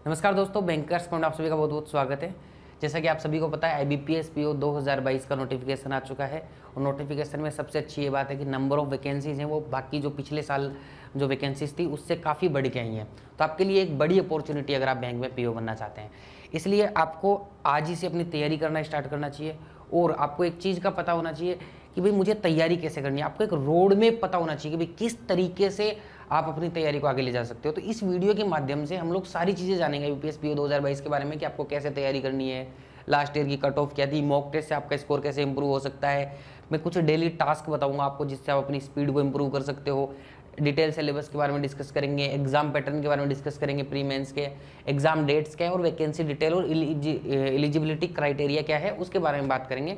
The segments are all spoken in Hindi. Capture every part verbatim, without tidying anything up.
नमस्कार दोस्तों, बैंकर्स पॉइंट आप सभी का बहुत बहुत स्वागत है। जैसा कि आप सभी को पता है, I B P S P O दो हज़ार बाईस का नोटिफिकेशन आ चुका है और नोटिफिकेशन में सबसे अच्छी ये बात है कि नंबर ऑफ वैकेंसीज हैं वो बाकी जो पिछले साल जो वैकेंसीज थी उससे काफ़ी बढ़ के आई हैं। तो आपके लिए एक बड़ी अपॉर्चुनिटी अगर आप बैंक में पी ओ बनना चाहते हैं, इसलिए आपको आज ही से अपनी तैयारी करना स्टार्ट करना चाहिए। और आपको एक चीज़ का पता होना चाहिए कि भाई मुझे तैयारी कैसे करनी है। आपको एक रोड मैप पता होना चाहिए कि भाई किस तरीके से आप अपनी तैयारी को आगे ले जा सकते हो। तो इस वीडियो के माध्यम से हम लोग सारी चीज़ें जानेंगे U P S P O दो हज़ार बाईस के बारे में कि आपको कैसे तैयारी करनी है, लास्ट ईयर की कट ऑफ क्या थी, मॉक टेस्ट से आपका स्कोर कैसे इंप्रूव हो सकता है। मैं कुछ डेली टास्क बताऊंगा आपको जिससे आप अपनी स्पीड को इंप्रूव कर सकते हो। डिटेल सिलेबस के बारे में डिस्कस करेंगे, एग्जाम पैटर्न के बारे में डिस्कस करेंगे, प्री मेंस के एग्जाम डेट्स क्या है और वैकेंसी डिटेल और एलिजिबिलिटी क्राइटेरिया क्या है उसके बारे में बात करेंगे।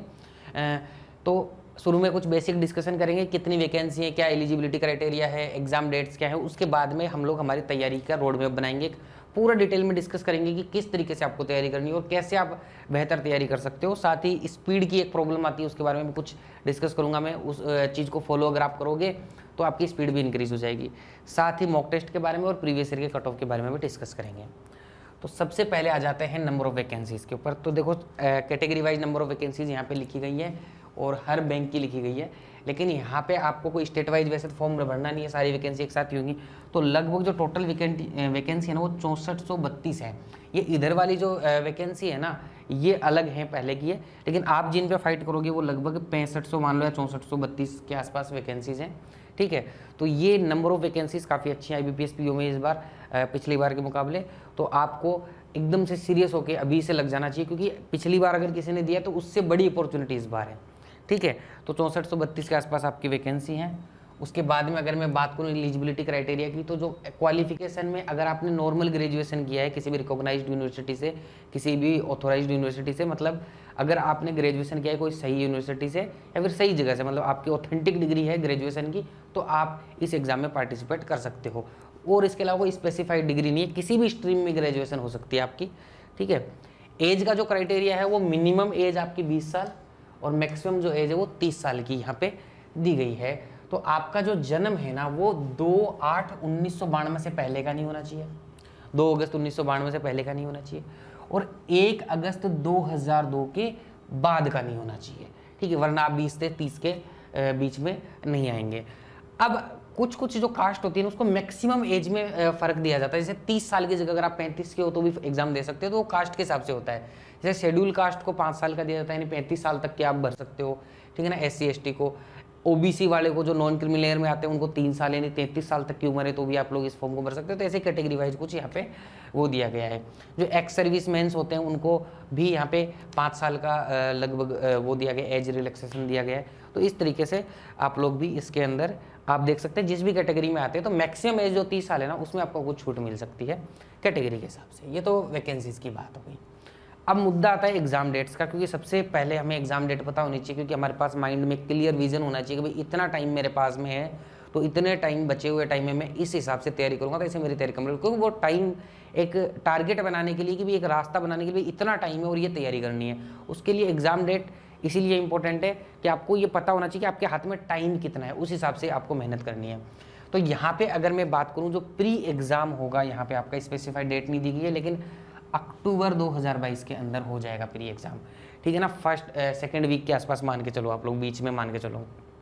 तो शुरू में कुछ बेसिक डिस्कशन करेंगे, कितनी वैकेंसी है, क्या एलिजिबिलिटी क्राइटेरिया है, एग्जाम डेट्स क्या है। उसके बाद में हम लोग हमारी तैयारी का रोड मैप बनाएंगे, पूरा डिटेल में डिस्कस करेंगे कि किस तरीके से आपको तैयारी करनी है और कैसे आप बेहतर तैयारी कर सकते हो। साथ ही स्पीड की एक प्रॉब्लम आती है उसके बारे में भी कुछ डिस्कस करूंगा मैं। उस चीज़ को फॉलो अगर आप करोगे तो आपकी स्पीड भी इंक्रीज हो जाएगी। साथ ही मॉक टेस्ट के बारे में और प्रीवियस ईयर के कट ऑफ के बारे में भी डिस्कस करेंगे। तो सबसे पहले आ जाते हैं नंबर ऑफ वैकेंसीज के ऊपर। तो देखो, category wise number of vacancies यहाँ पे लिखी गई है और हर बैंक की लिखी गई है, लेकिन यहाँ पे आपको कोई स्टेट वाइज वैसे तो फॉर्म भरना नहीं है, सारी वैकेंसी एक साथ ही होंगी। तो लगभग जो टोटल वैकेंसी है ना वो चौंसठ सौ बत्तीस है। ये इधर वाली जो वैकेंसी है ना ये अलग है, पहले की है, लेकिन आप जिन पे फाइट करोगे वो लगभग पैंसठ सौ मान लो या चौंसठ सौ बत्तीस के आसपास वैकेंसीज हैं। ठीक है, तो ये नंबर ऑफ वैकेंसीज काफ़ी अच्छी है I B P S P O में इस बार पिछली बार के मुकाबले। तो आपको एकदम से सीरियस होकर अभी से लग जाना चाहिए, क्योंकि पिछली बार अगर किसी ने दिया तो उससे बड़ी अपॉर्चुनिटी इस बार है। ठीक है, तो चौंसठ सौ बत्तीस के आसपास आपकी वैकेंसी है। उसके बाद में अगर मैं बात करूँ एलिजिबिलिटी क्राइटेरिया की, तो जो क्वालिफिकेशन में अगर आपने नॉर्मल ग्रेजुएशन किया है किसी भी रिकॉग्नाइज्ड यूनिवर्सिटी से, किसी भी ऑथोराइज्ड यूनिवर्सिटी से, मतलब अगर आपने ग्रेजुएशन किया है कोई सही यूनिवर्सिटी से या फिर सही जगह से, मतलब आपकी ऑथेंटिक डिग्री है ग्रेजुएशन की, तो आप इस एग्जाम में पार्टिसिपेट कर सकते हो। और इसके अलावा कोई स्पेसिफाइड डिग्री नहीं है, किसी भी स्ट्रीम में ग्रेजुएशन हो सकती है आपकी। ठीक है, एज का जो क्राइटेरिया है वो मिनिमम एज आपकी बीस साल और मैक्सिमम जो एज है वो तीस साल की यहाँ पे दी गई है। तो आपका जो जन्म है ना वो दो आठ उन्नीस सौ बानवे से पहले का नहीं होना चाहिए, दो अगस्त उन्नीस सौ बानवे से पहले का नहीं होना चाहिए, और एक अगस्त दो हज़ार दो के बाद का नहीं होना चाहिए। ठीक है, वरना आप बीस से तीस के बीच में नहीं आएंगे। अब कुछ कुछ जो कास्ट होती है ना उसको मैक्सिमम एज में फ़र्क दिया जाता है। जैसे तीस साल की जगह अगर आप पैंतीस के हो तो भी एग्जाम दे सकते हो, तो वो कास्ट के हिसाब से होता है। जैसे शेड्यूल कास्ट को पाँच साल का दिया जाता है, यानी पैंतीस साल तक के आप भर सकते हो। ठीक है ना, एस सी एस टी को, ओ बी सी वाले को जो नॉन क्रिमिनल लेयर में आते हैं उनको तीन साल यानी तैंतीस साल तक की उम्र है तो भी आप लोग इस फॉर्म को भर सकते हो। तो ऐसे कैटेगरी वाइज कुछ यहाँ पे वो दिया गया है। जो एक्स सर्विस मैंस होते हैं उनको भी यहाँ पे पाँच साल का लगभग वो दिया गया, एज रिलैक्सेशन दिया गया है। तो इस तरीके से आप लोग भी इसके अंदर आप देख सकते हैं जिस भी कैटेगरी में आते हैं तो मैक्सिमम एज जो तीस साल है ना उसमें आपको कुछ छूट मिल सकती है कैटेगरी के हिसाब से। ये तो वैकेंसीज की बात हो गई। अब मुद्दा आता है एग्जाम डेट्स का, क्योंकि सबसे पहले हमें एग्जाम डेट पता होनी चाहिए, क्योंकि हमारे पास माइंड में क्लियर विजन होना चाहिए कि भाई इतना टाइम मेरे पास में है तो इतने टाइम बचे हुए टाइम में मैं इस हिसाब से तैयारी करूंगा, तो ऐसे मेरी तैयारी कंप्लीट, क्योंकि वो टाइम एक टारगेट बनाने के लिए कि भी एक रास्ता बनाने के लिए इतना टाइम है और ये तैयारी करनी है, उसके लिए एग्जाम डेट इसीलिए इंपॉर्टेंट है कि आपको ये पता होना चाहिए कि आपके हाथ में टाइम कितना है, उस हिसाब से आपको मेहनत करनी है। तो यहाँ पे अगर मैं बात करूँ जो प्री एग्जाम होगा, यहाँ पे आपका स्पेसिफाइड डेट नहीं दी गई है, लेकिन अक्टूबर दो हज़ार बाईस के अंदर हो जाएगा प्री एग्जाम। ठीक है ना, फर्स्ट सेकेंड वीक के आसपास मान के चलो, आप लोग बीच में मान के चलो।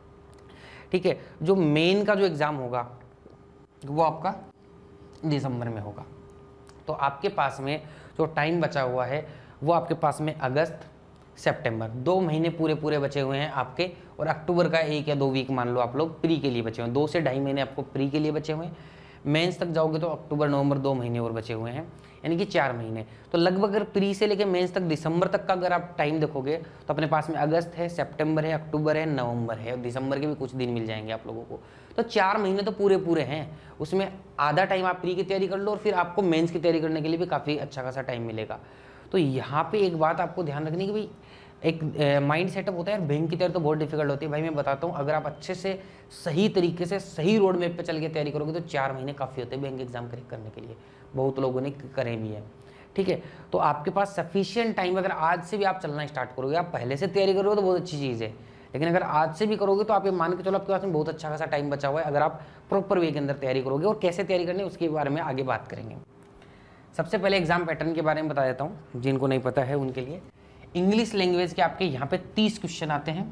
ठीक है, जो मेन का जो एग्जाम होगा वो आपका दिसंबर में होगा। तो आपके पास में जो टाइम बचा हुआ है वो आपके पास में अगस्त सितंबर दो महीने पूरे पूरे बचे हुए हैं आपके, और अक्टूबर का एक या दो वीक मान लो आप लोग प्री के लिए बचे हुए हैं। दो से ढाई महीने आपको प्री के लिए बचे हुए हैं। मेंस तक जाओगे तो अक्टूबर नवंबर दो महीने और बचे हुए हैं, यानी कि चार महीने। तो लगभग अगर प्री से लेकर मेंस तक दिसंबर तक का अगर आप टाइम देखोगे तो अपने पास में अगस्त है, सितंबर है, अक्टूबर है, नवंबर है, और दिसंबर के भी कुछ दिन मिल जाएंगे आप लोगों को। तो चार महीने तो पूरे पूरे हैं, उसमें आधा टाइम आप प्री की तैयारी कर लो और फिर आपको मेंस की तैयारी करने के लिए भी काफ़ी अच्छा खासा टाइम मिलेगा। तो यहाँ पे एक बात आपको ध्यान रखनी कि भाई एक माइंड सेटअप होता है, बैंक की तैयारी तो बहुत डिफिकल्ट होती है भाई। मैं बताता हूँ, अगर आप अच्छे से सही तरीके से सही रोड मैप पे चल के तैयारी करोगे तो चार महीने काफ़ी होते हैं बैंक एग्जाम क्रैक करने के लिए, बहुत लोगों ने करे भी है। ठीक है, तो आपके पास सफिशिएंट टाइम, अगर आज से भी आप चलना स्टार्ट करोगे, आप पहले से तैयारी करोगे तो बहुत अच्छी चीज़ है, लेकिन अगर आज से भी करोगे तो आप ये मान के चलो आपके पास में बहुत अच्छा खासा टाइम बचा हुआ है, अगर आप प्रॉपर वे के अंदर तैयारी करोगे। और कैसे तैयारी करनी है उसके बारे में आगे बात करेंगे। सबसे पहले एग्जाम पैटर्न के बारे में बता देता हूँ जिनको नहीं पता है उनके लिए। इंग्लिश लैंग्वेज के आपके यहाँ पे तीस क्वेश्चन आते हैं।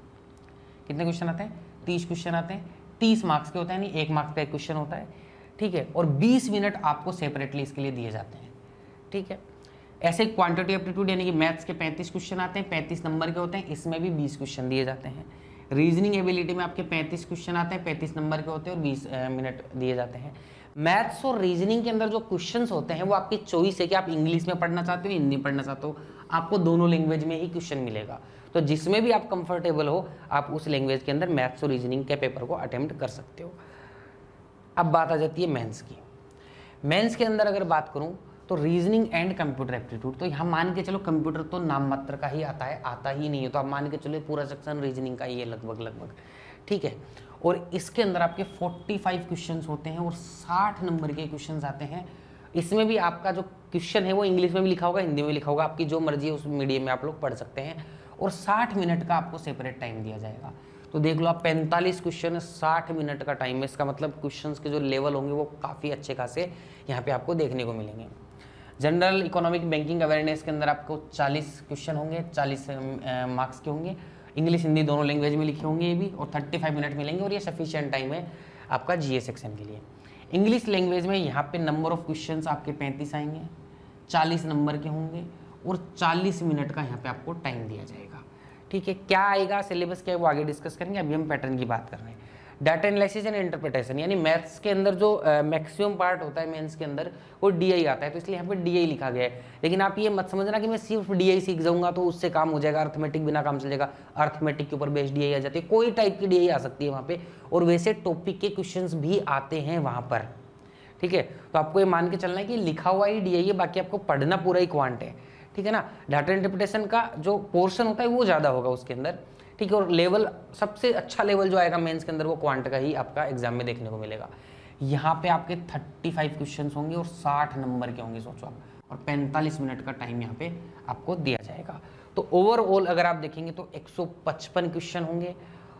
कितने क्वेश्चन आते हैं? तीस क्वेश्चन आते हैं। तीस मार्क्स के होता है, नहीं एक मार्क्स का एक क्वेश्चन होता है, ठीक है। और बीस मिनट आपको सेपरेटली इसके लिए दिए जाते हैं, ठीक है। ऐसे क्वांटिटी एप्टीट्यूड यानी कि मैथ्स के पैंतीस क्वेश्चन आते हैं, पैंतीस नंबर के होते हैं, इसमें भी बीस क्वेश्चन दिए जाते हैं। रीजनिंग एबिलिटी में आपके पैंतीस क्वेश्चन आते हैं, पैंतीस नंबर के होते हैं और बीस मिनट दिए जाते हैं। मैथ्स और रीजनिंग के अंदर जो क्वेश्चंस होते हैं वो आपकी चॉइस है कि आप इंग्लिश में पढ़ना चाहते हो, हिंदी पढ़ना चाहते हो, आपको दोनों लैंग्वेज में ही क्वेश्चन मिलेगा। तो जिसमें भी आप कंफर्टेबल हो आप उस लैंग्वेज के अंदर मैथ्स और रीजनिंग के पेपर को अटेम्प्ट कर सकते हो। अब बात आ जाती है मेंस की। मेंस के अंदर अगर बात करूं तो रीजनिंग एंड कंप्यूटर एप्टीट्यूड, तो यहाँ मान के चलो कंप्यूटर तो नाम मात्र का ही आता है, आता ही नहीं है, तो आप मान के चलो पूरा सेक्शन रीजनिंग का ही है लगभग लगभग, ठीक है। और इसके अंदर आपके पैंतालीस क्वेश्चंस होते हैं और साठ नंबर के क्वेश्चंस आते हैं। इसमें भी आपका जो क्वेश्चन है वो इंग्लिश में भी लिखा होगा, हिंदी में लिखा होगा, आपकी जो मर्जी है उस मीडियम में आप लोग पढ़ सकते हैं। और साठ मिनट का आपको सेपरेट टाइम दिया जाएगा। तो देख लो आप पैंतालीस क्वेश्चन साठ मिनट का टाइम है, इसका मतलब क्वेश्चंस के जो लेवल होंगे वो काफ़ी अच्छे खासे यहाँ पे आपको देखने को मिलेंगे। जनरल इकोनॉमिक बैंकिंग अवेयरनेस के अंदर आपको चालीस क्वेश्चन होंगे, चालीस मार्क्स के होंगे, इंग्लिश हिंदी दोनों लैंग्वेज में लिखे होंगे ये भी, और पैंतीस मिनट मिलेंगे और ये सफिशिएंट टाइम है आपका जीए सेक्शन के लिए। इंग्लिश लैंग्वेज में यहाँ पे नंबर ऑफ क्वेश्चंस आपके पैंतीस आएंगे, चालीस नंबर के होंगे और चालीस मिनट का यहाँ पे आपको टाइम दिया जाएगा, ठीक है। क्या आएगा सिलेबस क्या है वो आगे डिस्कस करेंगे, अभी हम पैटर्न की बात कर रहे हैं। डाटा एनालिसिस एंड इंटरप्रिटेशन यानी मैथ्स के अंदर जो मैक्सिमम पार्ट होता है मेंस के अंदर वो डीआई आता है, तो इसलिए यहाँ पे डीआई लिखा गया है। लेकिन आप ये मत समझना कि मैं सिर्फ डीआई सीख जाऊंगा तो उससे काम हो जाएगा, अर्थमेटिक बिना काम चल जाएगा। अर्थमेटिक के ऊपर बेस्ड डीआई आ जाती है, कोई टाइप की डीआई आ सकती है वहाँ पे, और वैसे टॉपिक के क्वेश्चन भी आते हैं वहाँ पर, ठीक है। तो आपको ये मान के चलना है कि लिखा हुआ ही डीआई है, बाकी आपको पढ़ना पूरा ही क्वांट है, ठीक है ना। डाटा इंटरप्रिटेशन का जो पोर्शन होता है वो ज़्यादा होगा उसके अंदर, ठीक है। और लेवल सबसे अच्छा लेवल जो आएगा मेंस के अंदर वो क्वांट का ही आपका एग्जाम में देखने को मिलेगा। यहाँ पे आपके पैंतीस क्वेश्चंस होंगे और साठ नंबर के होंगे, सोचो आप, और पैंतालीस मिनट का टाइम यहाँ पे आपको दिया जाएगा। तो ओवरऑल अगर आप देखेंगे तो एक सौ पचपन क्वेश्चन होंगे,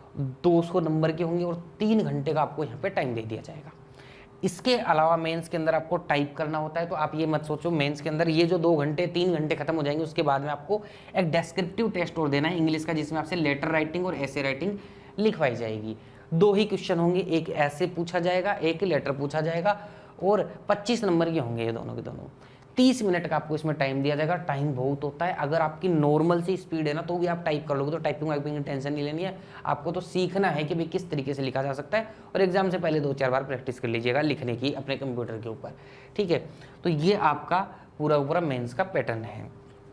दो सौ नंबर के होंगे और तीन घंटे का आपको यहाँ पे टाइम दे दिया जाएगा। इसके अलावा मेंस के अंदर आपको टाइप करना होता है, तो आप ये मत सोचो मेंस के अंदर ये जो दो घंटे तीन घंटे खत्म हो जाएंगे उसके बाद में आपको एक डेस्क्रिप्टिव टेस्ट और देना है इंग्लिश का, जिसमें आपसे लेटर राइटिंग और ऐसे राइटिंग लिखवाई जाएगी। दो ही क्वेश्चन होंगे, एक ऐसे पूछा जाएगा, एक लेटर पूछा जाएगा, और पच्चीस नंबर के होंगे ये दोनों के दोनों। तीस मिनट का आपको इसमें टाइम दिया जाएगा। टाइम बहुत होता है, अगर आपकी नॉर्मल सी स्पीड है ना तो भी आप टाइप कर लोगे, तो टाइपिंग वाइपिंग की टेंशन नहीं लेनी है, आपको तो सीखना है कि भाई किस तरीके से लिखा जा सकता है। और एग्जाम से पहले दो चार बार प्रैक्टिस कर लीजिएगा लिखने की अपने कंप्यूटर के ऊपर, ठीक है। तो ये आपका पूरा पूरा मेंस का पैटर्न है।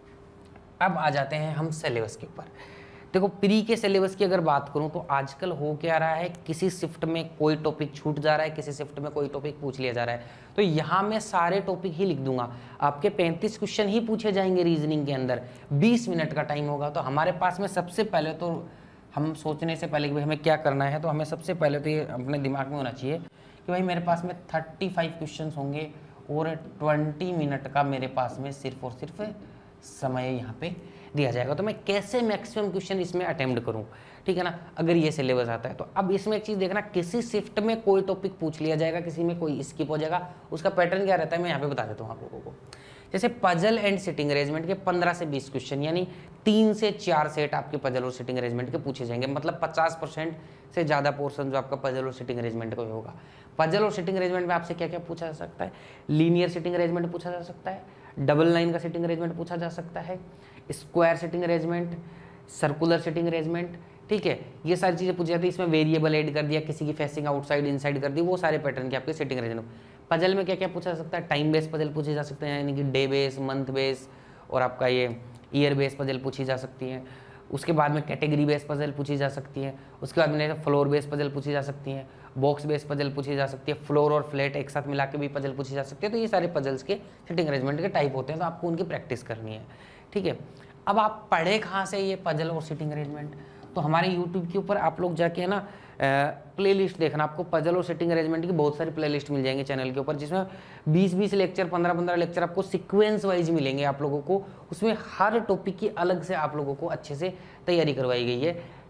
अब आ जाते हैं हम सिलेबस के ऊपर। देखो प्री के सिलेबस की अगर बात करूं तो आजकल हो क्या रहा है, किसी शिफ्ट में कोई टॉपिक छूट जा रहा है, किसी शिफ्ट में कोई टॉपिक पूछ लिया जा रहा है। तो यहाँ मैं सारे टॉपिक ही लिख दूंगा, आपके पैंतीस क्वेश्चन ही पूछे जाएंगे रीजनिंग के अंदर, बीस मिनट का टाइम होगा। तो हमारे पास में सबसे पहले तो हम सोचने से पहले कि भाई हमें क्या करना है, तो हमें सबसे पहले तो ये अपने दिमाग में होना चाहिए कि भाई मेरे पास में थर्टी फाइव क्वेश्चन होंगे और ट्वेंटी मिनट का मेरे पास में सिर्फ और सिर्फ समय यहाँ पे दिया जाएगा। तो मैं कैसे मैक्सिमम क्वेश्चन इसमें अटेम्प्ट करूँ, ठीक है ना, अगर ये सिलेबस आता है। तो अब इसमें एक चीज़ देखना, किसी शिफ्ट में कोई टॉपिक पूछ लिया जाएगा, किसी में कोई स्किप हो जाएगा, उसका पैटर्न क्या रहता है मैं यहाँ पे बता देता हूँ आप लोगों को। जैसे पजल एंड सिटिंग अरेंजमेंट के पंद्रह से बीस क्वेश्चन, यानी तीन से चार सेट आपके पजल और सिटिंग अरेंजमेंट के पूछे जाएंगे, मतलब पचास परसेंट से ज़्यादा पोर्शन जो आपका पजल और सिटिंग अरेंजमेंट का होगा। पजल और सिटिंग अरेंजमेंट में आपसे क्या क्या पूछा जा सकता है, लीनियर सिटिंग अरेंजमेंट पूछा जा सकता है, डबल लाइन का सिटिंग अरेंजमेंट पूछा जा सकता है, square seating arrangement, circular seating arrangement, ठीक है, ये सारी चीज़ें पूछी जाती है। इसमें वेरिएबल ऐड कर दिया, किसी की फेसिंग आउटसाइड इनसाइड कर दी, वो सारे पैटर्न के आपके सिटिंग अरेंजमेंट। पजल में क्या क्या पूछा जा सकता है, टाइम बेस पजल पूछे जा सकते हैं, यानी कि डे बेस, मंथ बेस, और आपका ये ईयर बेस पजल पूछी जा सकती है। उसके बाद में कैटेगरी बेस पजल पूछी जा सकती है। उसके बाद में फ्लोर बेस पजल पूछी जा सकती है, बॉक्स बेस पजल पूछी जा सकती है, फ्लोर और फ्लैट एक साथ मिला के भी पजल पूछी जा सकती है। तो ये सारे पजल्स के सिटिंग अरेंजमेंट के टाइप होते हैं, तो आपको उनकी प्रैक्टिस करनी है, ठीक है। अब आप पढ़े कहाँ से ये पजल और सिटिंग अरेंजमेंट, तो हमारे यूट्यूब के ऊपर आप लोग जाके है ना प्लेलिस्ट देखना, आपको पजल और सिटिंग अरेंजमेंट की बहुत सारी प्लेलिस्ट मिल जाएंगे चैनल के ऊपर, जिसमें बीस बीस लेक्चर, पंद्रह पंद्रह लेक्चर आपको सीक्वेंस वाइज मिलेंगे आप लोगों को। उसमें हर टॉपिक की अलग से आप लोगों को अच्छे से तैयारी करवाई गई है,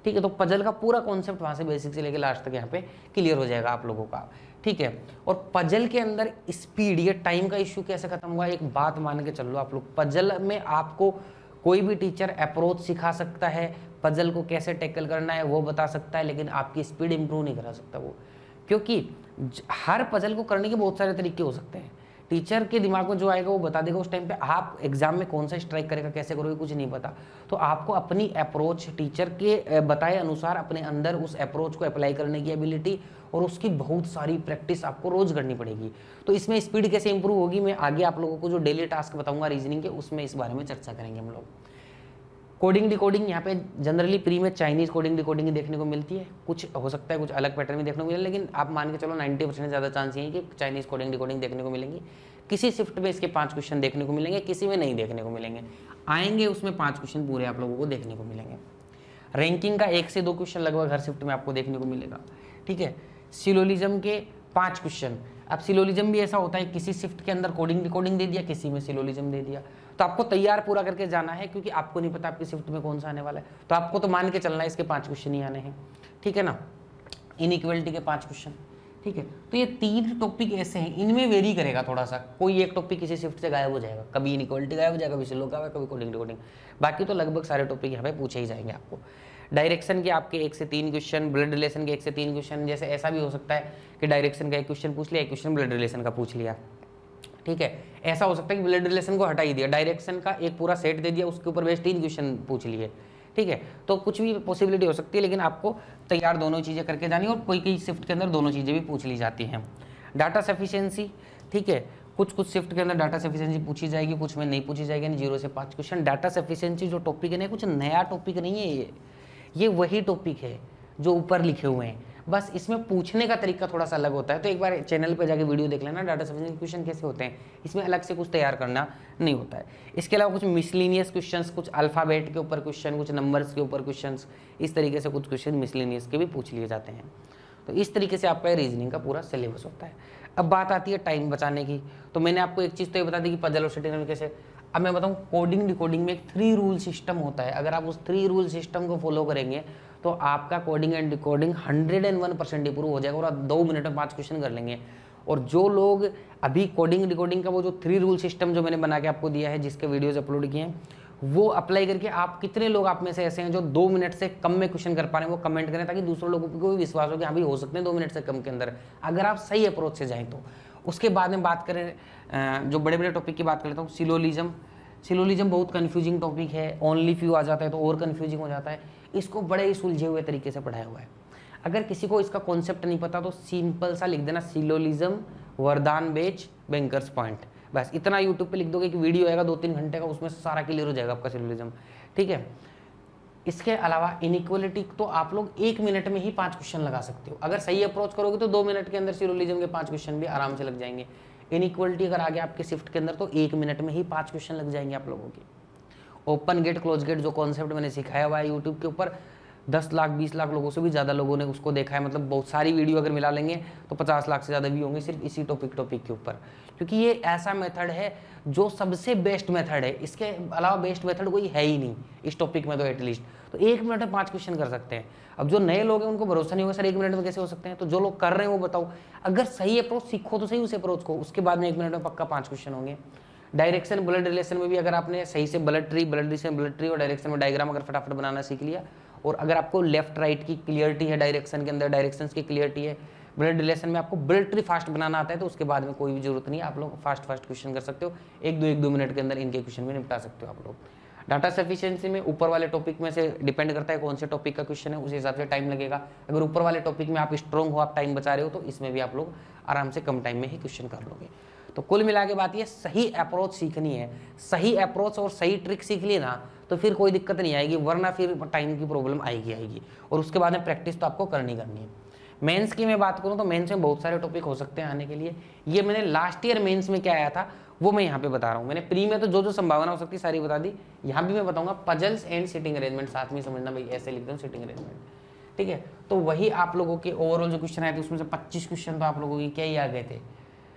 ठीक है। तो पजल का पूरा कॉन्सेप्ट वहाँ से बेसिक से लेकर लास्ट तक यहाँ पे क्लियर हो जाएगा आप लोगों का, ठीक है। और पजल के अंदर स्पीड, ये टाइम का इश्यू कैसे खत्म हुआ, एक बात मान के चल लो आप लोग, पजल में आपको कोई भी टीचर अप्रोच सिखा सकता है, पजल को कैसे टैकल करना है वो बता सकता है, लेकिन आपकी स्पीड इंप्रूव नहीं करा सकता वो, क्योंकि हर पजल को करने के बहुत सारे तरीके हो सकते हैं। टीचर के दिमाग में जो आएगा वो बता देगा उस टाइम पे, आप एग्जाम में कौन सा स्ट्राइक करेगा, कैसे करोगे, कुछ नहीं पता। तो आपको अपनी अप्रोच, टीचर के बताए अनुसार अपने अंदर उस अप्रोच को अप्लाई करने की एबिलिटी और उसकी बहुत सारी प्रैक्टिस आपको रोज करनी पड़ेगी। तो इसमें स्पीड कैसे इंप्रूव होगी, मैं आगे आप लोगों को जो डेली टास्क बताऊंगा रीजनिंग के, उसमें इस बारे में चर्चा करेंगे हम लोग। कोडिंग डिकोडिंग, यहाँ पे जनरली प्री में चाइनीज कोडिंग डिकोडिंग देखने को मिलती है, कुछ हो सकता है कुछ अलग पैटर्न में देखने को मिले, लेकिन आप मान के चलो नब्बे परसेंट ज़्यादा चांस ये है कि चाइनीज कोडिंग डिकोडिंग देखने को मिलेंगी। किसी शिफ्ट में इसके पाँच क्वेश्चन देखने को मिलेंगे, किसी में नहीं देखने को मिलेंगे, आएंगे उसमें पाँच क्वेश्चन पूरे आप लोगों को देखने को मिलेंगे। रैंकिंग का एक से दो क्वेश्चन लगभग हर शिफ्ट में आपको देखने को मिलेगा, ठीक है। सिलोलिज्म के पाँच क्वेश्चन, अब सिलोलिज्म भी ऐसा होता है किसी शिफ्ट के अंदर कोडिंग डिकोडिंग दे दिया, किसी में सिलोलिज्म दे दिया, तो आपको तैयार पूरा करके जाना है, क्योंकि आपको नहीं पता आपकी शिफ्ट में कौन सा आने वाला है। तो आपको तो मान के चलना है इसके पांच क्वेश्चन ही आने हैं, ठीक है ना। इनइक्वलिटी के पांच क्वेश्चन, ठीक है। तो ये तीन टॉपिक ऐसे हैं, इनमें वेरी करेगा थोड़ा सा, कोई एक टॉपिक किसी शिफ्ट से गायब हो जाएगा, कभी इनइक्वलिटी गायब हो जाएगा, कभी सिलो गायब, कभी कोडिंग डिकोडिंग, बाकी तो लगभग सारे टॉपिक यहाँ पे पूछे ही जाएंगे आपको। डायरेक्शन के आपके एक से तीन क्वेश्चन, ब्लड रिलेशन के एक से तीन क्वेश्चन, जैसे ऐसा भी हो सकता है कि डायरेक्शन का एक क्वेश्चन पूछ लिया, एक क्वेश्चन ब्लड रिलेशन का पूछ लिया, ठीक है। ऐसा हो सकता है कि ब्लड रिलेशन को हटा ही दिया, डायरेक्शन का एक पूरा सेट दे दिया, उसके ऊपर बेस्ट तीन क्वेश्चन पूछ लिए, ठीक है। तो कुछ भी पॉसिबिलिटी हो सकती है, लेकिन आपको तैयार दोनों चीज़ें करके जानी, और कोई कोई शिफ्ट के अंदर दोनों चीज़ें भी पूछ ली जाती हैं। डाटा सफिशिएंसी, ठीक है, कुछ कुछ शिफ्ट के अंदर डाटा सफिशिएंसी पूछी जाएगी, कुछ में नहीं पूछी जाएगी, जीरो से पाँच क्वेश्चन। डाटा सफिशिएंसी जो टॉपिक है ना, कुछ नया टॉपिक नहीं है, ये ये वही टॉपिक है जो ऊपर लिखे हुए हैं, बस इसमें पूछने का तरीका थोड़ा सा अलग होता है। तो एक बार चैनल पे जाके वीडियो देख लेना, डाटा सफिशिएंसी क्वेश्चन कैसे होते हैं, इसमें अलग से कुछ तैयार करना नहीं होता है। इसके अलावा कुछ मिसलिनियस क्वेश्चंस, कुछ अल्फ़ाबेट के ऊपर क्वेश्चन, कुछ नंबर्स के ऊपर क्वेश्चंस, इस तरीके से कुछ क्वेश्चन मिसलिनियस के भी पूछ लिए जाते हैं। तो इस तरीके से आपका रीजनिंग का पूरा सिलेबस होता है। अब बात आती है टाइम बचाने की, तो मैंने आपको एक चीज़ तो ये बता दी कि पजल और सिटी कैसे। अब मैं बताऊँ, कोडिंग डिकोडिंग में एक थ्री रूल सिस्टम होता है, अगर आप उस थ्री रूल सिस्टम को फॉलो करेंगे तो आपका coding and decoding hundred and one percent improve हो जाएगा, और आप दो मिनट में पाँच क्वेश्चन कर लेंगे। और जो लोग अभी कोडिंग डिकोडिंग का वो जो थ्री रूल सिस्टम जो मैंने बना के आपको दिया है, जिसके वीडियोज अपलोड किए हैं, वो अप्लाई करके आप कितने लोग आप में से ऐसे हैं जो दो मिनट से कम में क्वेश्चन कर पा रहे हैं, वो कमेंट करें, ताकि दूसरों लोगों को भी विश्वास हो कि हाँ भी हो सकते हैं दो मिनट से कम के अंदर, अगर आप सही अप्रोच से जाएँ तो। उसके बाद में बात करें, जो बड़े बड़े टॉपिक की बात कर लेता हूँ, सिलोलिज्म। सिलोलिज्म बहुत कंफ्यूजिंग टॉपिक है, ओनली फ्यू आ जाता है तो और कंफ्यूजिंग हो जाता है, इसको बड़े ही सुलझे हुए तरीके से पढ़ाया हुआ है। अगर किसी को इसका कॉन्सेप्ट नहीं पता तो सिंपल सा लिख देना, सिलोलिज्म वरदान बेच बैंकर्स पॉइंट, बस इतना यूट्यूब पे लिख दोगे कि वीडियो आएगा दो तीन घंटे का, उसमें सारा क्लियर हो जाएगा आपका सिलोलिज्म, ठीक है। इसके अलावा इनइक्वलिटी तो आप लोग एक मिनट में ही पाँच क्वेश्चन लगा सकते हो, अगर सही अप्रोच करोगे तो दो मिनट के अंदर सिलोलिज्म के पाँच क्वेश्चन भी आराम से लग जाएंगे। इनइक्वलिटी अगर आ गया आपके शिफ्ट के अंदर तो एक मिनट में ही पाँच क्वेश्चन लग जाएंगे आप लोगों के। ओपन गेट क्लोज गेट जो कॉन्सेप्ट मैंने सिखाया हुआ है यूट्यूब के ऊपर, दस लाख बीस लाख लोगों से भी ज़्यादा लोगों ने उसको देखा है, मतलब बहुत सारी वीडियो अगर मिला लेंगे तो पचास लाख से ज़्यादा भी होंगे सिर्फ इसी टॉपिक टॉपिक के ऊपर, क्योंकि ये ऐसा मेथड है जो सबसे बेस्ट मेथड है, इसके अलावा बेस्ट मेथड कोई है ही नहीं इस टॉपिक में तो एटलीस्ट। तो एक मिनट में पाँच क्वेश्चन कर सकते हैं। अब जो नए लोग हैं उनको भरोसा नहीं होगा सर एक मिनट में कैसे हो सकते हैं, तो जो लोग कर रहे हैं वो बताओ, अगर सही अप्रोच सीखो तो सही उस अप्रोच को, उसके बाद में एक मिनट में पक्का पाँच क्वेश्चन होंगे। डायरेक्शन ब्लड रिलेशन में भी अगर आपने सही से blood tree blood relation blood tree और डायरेक्शन में डायग्राम अगर फटाफट बनाना सीख लिया, और अगर आपको लेफ्ट राइट की क्लियरिटी है, डायरेक्शन के अंदर डायरेक्शंस की क्लियरिटी है, ब्लड रिलेशन में आपको ब्लड ट्री फास्ट बनाना आता है, तो उसके बाद में कोई भी जरूरत नहीं है, आप लोग फास्ट फास्ट क्वेश्चन कर सकते हो, एक दो एक दो मिनट के अंदर इनके क्वेश्चन भी निपटा सकते हो आप लोग। डाटा सफिशिएंसी में ऊपर वाले टॉपिक में से डिपेंड करता है कौन से टॉपिक का क्वेश्चन है, उस हिसाब से टाइम लगेगा। अगर ऊपर वाले टॉपिक में आप स्ट्रॉन्ग हो, आप टाइम बचा रहे हो, तो इसमें भी आप लोग आराम से कम टाइम में ही क्वेश्चन कर लोगे। तो कुल मिला के बात ये, सही अप्रोच सीखनी है, सही अप्रोच और सही ट्रिक सीख ली ना तो फिर कोई दिक्कत नहीं आएगी, वरना फिर टाइम की प्रॉब्लम आएगी आएगी और उसके बाद में प्रैक्टिस तो आपको करनी करनी है। मेंस की मैं बात करूं तो मेंस में बहुत सारे टॉपिक हो सकते हैं आने के लिए। ये मैंने लास्ट ईयर मेंस में क्या आया था वो मैं यहाँ पे बता रहा हूँ। मैंने प्री में तो जो जो संभावना हो सकती है सारी बता दी, यहाँ भी मैं बताऊंगा पजल्स एंड सिटिंग अरेंजमेंट, साथ में समझना भाई, ऐसे लिख दो सिटिंग अरेंजमेंट, ठीक है। तो वही आप लोगों के ओवरऑल जो क्वेश्चन आए थे उसमें से पच्चीस क्वेश्चन तो आप लोगों के क्या ही आ गए थे,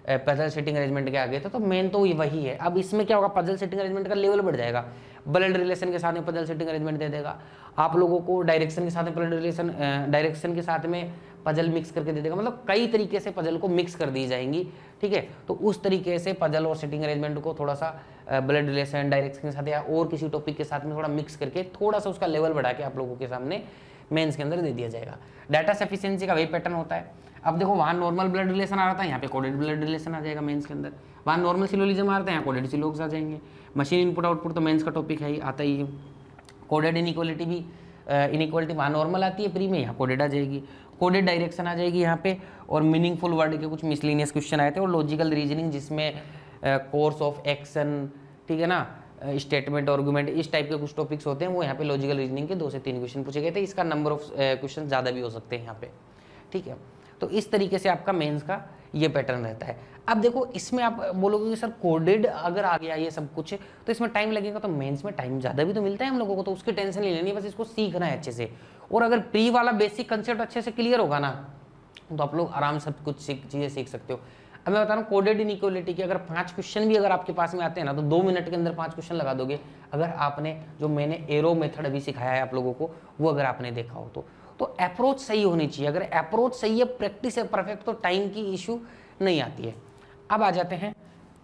पजल सेटिंग अरेंजमेंट के आगे थे, तो मेन तो ये वही है। अब इसमें क्या होगा, पजल सेटिंग अरेंजमेंट का लेवल बढ़ जाएगा, ब्लड रिलेशन के साथ में पजल सेटिंग अरेंजमेंट दे देगा आप लोगों को, डायरेक्शन के साथ में ब्लड रिलेशन, डायरेक्शन के साथ में पजल मिक्स करके दे देगा, मतलब कई तरीके से पजल को मिक्स कर दी जाएंगी, ठीक है। तो उस तरीके से पजल और सेटिंग अरेंजमेंट को थोड़ा सा ब्लड रिलेशन, डायरेक्शन के साथ या और किसी टॉपिक के साथ में थोड़ा मिक्स करके थोड़ा सा उसका लेवल बढ़ा के आप लोगों के सामने मेंस के अंदर दे दिया जाएगा। डाटा सफिशिएंसी का वही पैटर्न होता है। अब देखो वहाँ नॉर्मल ब्लड रिलेशन आ रहा था, यहाँ पे कोडेड ब्लड रिलेशन आ जाएगा मेंस के अंदर। वहाँ नॉर्मल सिलोजिज्म आ रहा था, यहाँ कोडेड सिलोग्स आ जाएंगे। मशीन इनपुट आउटपुट तो मेंस का टॉपिक है ही, आता ही है। कोडेड इनइक्वालिटी भी, इनइक्वालिटी वहाँ नॉर्मल आती है प्री में, यहाँ कोडेड आ जाएगी। कोडेड डायरेक्शन आ जाएगी यहाँ पे, और मीनिंगफुल वर्ड के कुछ मिसलिनियस क्वेश्चन आए थे, और लॉजिकल रीजनिंग जिसमें कोर्स ऑफ एक्शन, ठीक है ना, स्टेटमेंट आर्गुमेंट, इस टाइप के कुछ टॉपिक्स होते हैं, वो यहाँ पे लॉजिकल रीजनिंग के दो से तीन क्वेश्चन पूछे गए थे। इसका नंबर ऑफ क्वेश्चन ज़्यादा भी हो सकते हैं यहाँ पे, ठीक है। तो इस तरीके से आपका मेंस का ये पैटर्न रहता है। अब देखो इसमें आप बोलोगे कि सर कोडेड अगर आ गया ये सब कुछ तो इसमें टाइम लगेगा, तो मेंस में टाइम ज़्यादा भी तो मिलता है हम लोगों को, तो उसकी टेंशन नहीं लेनी, बस इसको सीखना है अच्छे से। और अगर प्री वाला बेसिक कंसेप्ट अच्छे से क्लियर होगा ना, तो आप लोग आराम से कुछ चीज़ें सीख सकते हो। अब मैं बता रहा हूँ कोडेड इनइक्वालिटी की अगर पांच क्वेश्चन भी अगर आपके पास में आते हैं ना, तो दो मिनट के अंदर पांच क्वेश्चन लगा दोगे, अगर आपने जो मैंने एरो मेथड अभी सिखाया है आप लोगों को, वो अगर आपने देखा हो तो। तो अप्रोच सही होनी चाहिए, अगर अप्रोच सही है, प्रैक्टिस है परफेक्ट, तो टाइम की इशू नहीं आती है। अब आ जाते हैं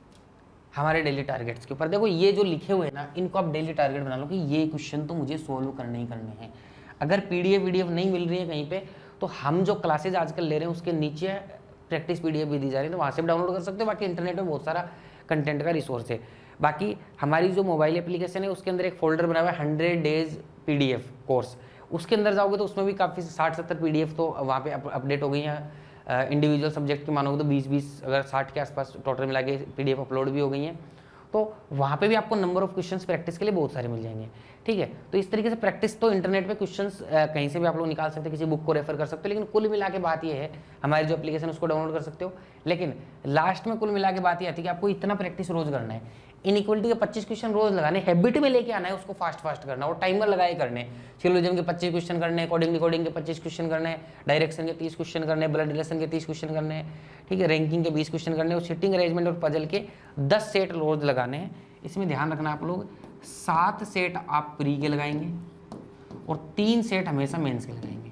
हमारे डेली टारगेट्स के ऊपर। देखो ये जो लिखे हुए हैं ना, इनको आप डेली टारगेट बना लो कि ये क्वेश्चन तो मुझे सोल्व करने ही करने हैं। अगर पीडीएफ वीडीएफ नहीं मिल रही है कहीं पे, तो हम जो क्लासेज आजकल ले रहे हैं उसके नीचे प्रैक्टिस पीडीएफ भी दी जा रही है, तो वहाँ से भी डाउनलोड कर सकते हो। बाकी इंटरनेट में बहुत सारा कंटेंट का रिसोर्स है। बाकी हमारी जो मोबाइल एप्लीकेशन है उसके अंदर एक फोल्डर बना हुआ है हंड्रेड डेज पीडीएफ कोर्स, उसके अंदर जाओगे तो उसमें भी काफ़ी साठ सत्तर पीडीएफ तो वहाँ पे अपडेट हो गई हैं। इंडिविजुअल सब्जेक्ट की मानोगे तो बीस बीस अगर साठ के आसपास टोटल मिला के पीडीएफ अपलोड भी हो गई हैं, तो वहाँ पे भी आपको नंबर ऑफ क्वेश्चंस प्रैक्टिस के लिए बहुत सारे मिल जाएंगे, ठीक है। तो इस तरीके से प्रैक्टिस तो इंटरनेट पे क्वेश्चंस कहीं से भी आप लोग निकाल सकते हैं, किसी बुक को रेफर कर सकते हो, लेकिन कुल मिला के बात ये है, हमारी जो एप्लीकेशन उसको डाउनलोड कर सकते हो, लेकिन लास्ट में कुल मिला के बात ये आती है कि आपको इतना प्रैक्टिस रोज करना है। इनइक्वालिटी के पच्चीस क्वेश्चन रोज लगाने, हैबिट में लेके आना है, उसको फास्ट फास्ट करना और टाइमर लगाए करने। सिलोजिज्म के पच्चीस क्वेश्चन करने, कोडिंग डिकोडिंग के पच्चीस क्वेश्चन करने, डायरेक्शन के तीस क्वेश्चन करने, ब्लड रिलेशन के तीस क्वेश्चन करने, ठीक है, रैंकिंग के बीस क्वेश्चन करने, और सिटिंग अरेंजमेंट और पजल के दस सेट रोज लगाने हैं। इसमें ध्यान रखना आप लोग, सात सेट आप प्री के लगाएंगे और तीन सेट हमेशा मेंस के लगाएंगे,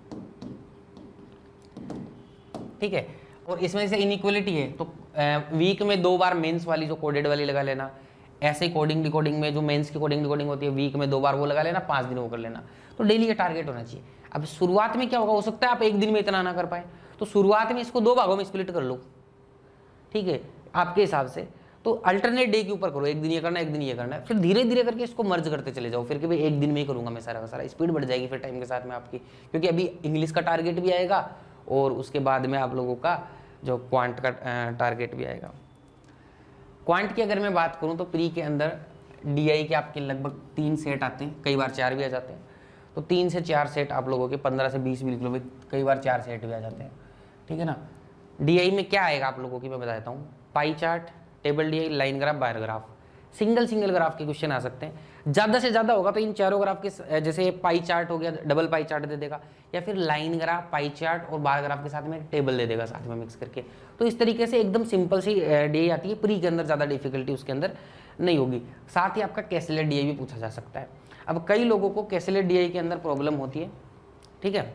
ठीक है। और इसमें से इनइक्वालिटी है तो वीक में दो बार मेंस वाली जो कोडेड वाली लगा लेना। ऐसे ही कोडिंग डिकोडिंग में जो मेंस की कोडिंग डिकोडिंग होती है वीक में दो बार वो लगा लेना, पाँच दिन वो कर लेना। तो डेली ये टारगेट होना चाहिए। अब शुरुआत में क्या होगा, हो सकता है आप एक दिन में इतना ना कर पाए, तो शुरुआत में इसको दो भागों में स्प्लिट कर लो, ठीक है, आपके हिसाब से। तो अल्टरनेट डे के ऊपर करो, एक दिन ये करना एक दिन ये करना है, फिर धीरे धीरे करके इसको मर्ज करते चले जाओ। फिर कि भाई एक दिन में ही करूंगा मैं सारा का सारा, स्पीड बढ़ जाएगी फिर टाइम के साथ में आपकी, क्योंकि अभी इंग्लिश का टारगेट भी आएगा और उसके बाद में आप लोगों का जो क्वांट का टारगेट भी आएगा। क्वांट की अगर मैं बात करूं तो प्री के अंदर डीआई के आपके लगभग तीन सेट आते हैं, कई बार चार भी आ जाते हैं। तो तीन से चार सेट आप लोगों के पंद्रह से बीस भी निकलो, कई बार चार सेट भी आ जाते हैं, ठीक है ना। डीआई में क्या आएगा आप लोगों की मैं बता देता हूँ, pie chart, table DI, line graph, bar graph, single single graph के क्वेश्चन आ सकते हैं। ज़्यादा से ज़्यादा होगा तो इन चारों ग्राफ के, जैसे पाई चार्ट हो गया, डबल पाई चार्ट दे देगा, या फिर लाइन ग्राफ, पाई चार्ट और बार ग्राफ के साथ में टेबल दे देगा साथ में मिक्स करके। तो इस तरीके से एकदम सिंपल सी डीआई आती है, प्री के अंदर ज़्यादा डिफिकल्टी उसके अंदर नहीं होगी। साथ ही आपका कैसलेट डीआई भी पूछा जा सकता है। अब कई लोगों को कैसलेट डीआई के अंदर प्रॉब्लम होती है, ठीक है,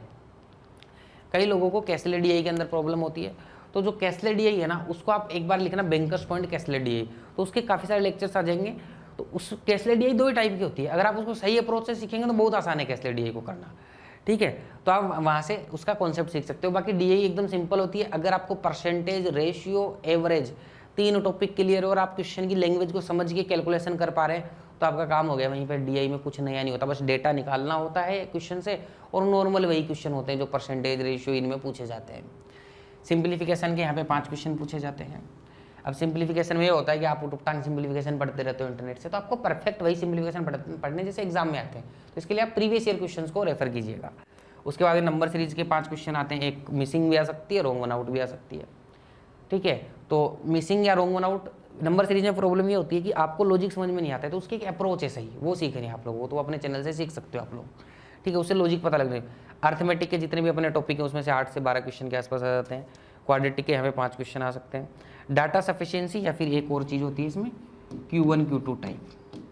कई लोगों को कैसलेट डीआई के अंदर प्रॉब्लम होती है। तो जो कैसलेट डीआई है ना, उसको आप एक बार लिखना बैंकर्स पॉइंट कैसलेट डीआई, तो उसके काफ़ी सारे लेक्चर्स आ जाएंगे। तो उस कैसलेट डीआई दो ही टाइप की होती है, अगर आप उसको सही अप्रोच से सीखेंगे तो बहुत आसान है कैसलेट डीआई को करना, ठीक है। तो आप वहाँ से उसका कॉन्सेप्ट सीख सकते हो। बाकी डीआई एकदम सिंपल होती है, अगर आपको परसेंटेज, रेशियो, एवरेज तीन टॉपिक क्लियर हो और आप क्वेश्चन की लैंग्वेज को समझ के कैलकुलेशन कर पा रहे हैं तो आपका काम हो गया। वहीं पर डीआई में कुछ नया नहीं होता, बस डेटा निकालना होता है क्वेश्चन से, और नॉर्मल वही क्वेश्चन होते हैं जो परसेंटेज, रेशियो इनमें पूछे जाते हैं। सिंप्लीफिकेशन के यहाँ पे पांच क्वेश्चन पूछे जाते हैं। अब सिंप्लीफिकेशन में ये होता है कि आप उटुकटांग सिंप्लीफिकेशन पढ़ते रहते हो इंटरनेट से, तो आपको परफेक्ट वही सिंप्लीफिकेशन पढ़ने जैसे एग्जाम में आते हैं, तो इसके लिए आप प्रीवियस ईयर क्वेश्चंस को रेफर कीजिएगा। उसके बाद नंबर सीरीज के पांच क्वेश्चन आते हैं, एक मिसिंग भी आ सकती है, रॉन्ग वन आउट भी आ सकती है, ठीक है। तो मिसिंग या wrong one out number series में प्रॉब्लम ये होती है कि आपको लॉजिक समझ में नहीं आता है, तो उसकी एक अप्रोच है सही, वो सीखनी है आप लोगों को, तो अपने चैनल से सीख सकते हो आप लोग, ठीक है, उससे लॉजिक पता लग रहा है। अर्थमेटिक के जितने भी अपने टॉपिक हैं उसमें से आठ से बारह क्वेश्चन के आसपास आ जाते हैं। क्वाड्रेटिक के यहाँ पे पाँच क्वेश्चन आ सकते हैं। डाटा सफिशिएंसी या फिर एक और चीज होती है इसमें Q one Q two type.